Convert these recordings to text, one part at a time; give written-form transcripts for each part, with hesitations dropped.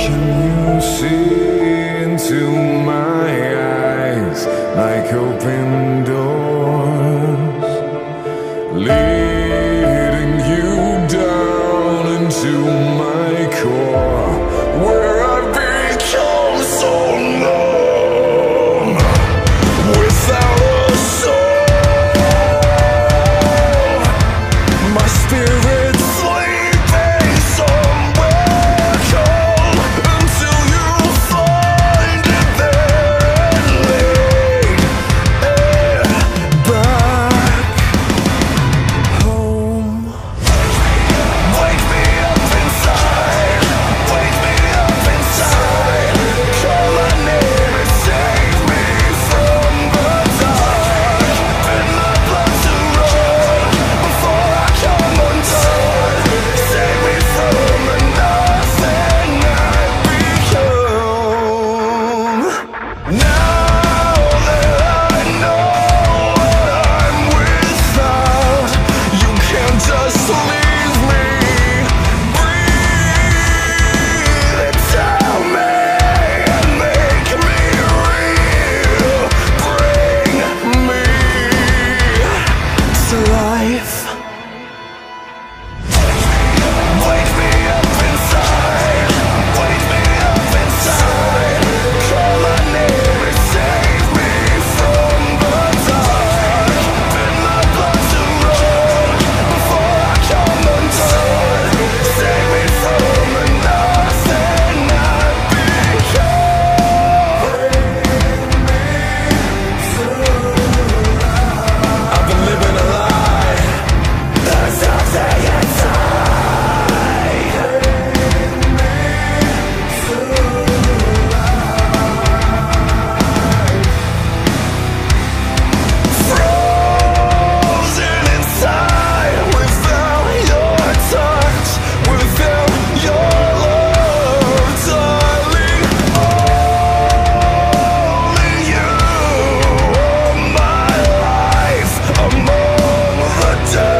Can you see into my eyes like open doors, leading you down into my core, where I've become so numb without a soul. My spirit sleeping somewhere cold until you find it there and lead it back home. Wake me up inside, wake me up inside. Call my name and save me from the dark. Bid my blood to run before I come undone. Save me from the nothing I've become. Now that I know what I'm without, you can't just leave me. Breathe into me and make me real. Bring me to life. Wake me up inside, wake me up inside. Call my name and save me from the dark. Bid my blood to run before I come undone. Save me from the nothing I've become. I've been living a lie. There's something inside. Frozen inside without your touch, without your love, darling. Only you are my life among the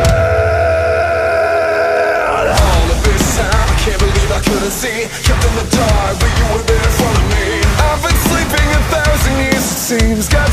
dead. All of this time, I can't believe I couldn't see. Kept in the dark, but you were there in front of me. I've been sleeping 1,000 years, it seems. Got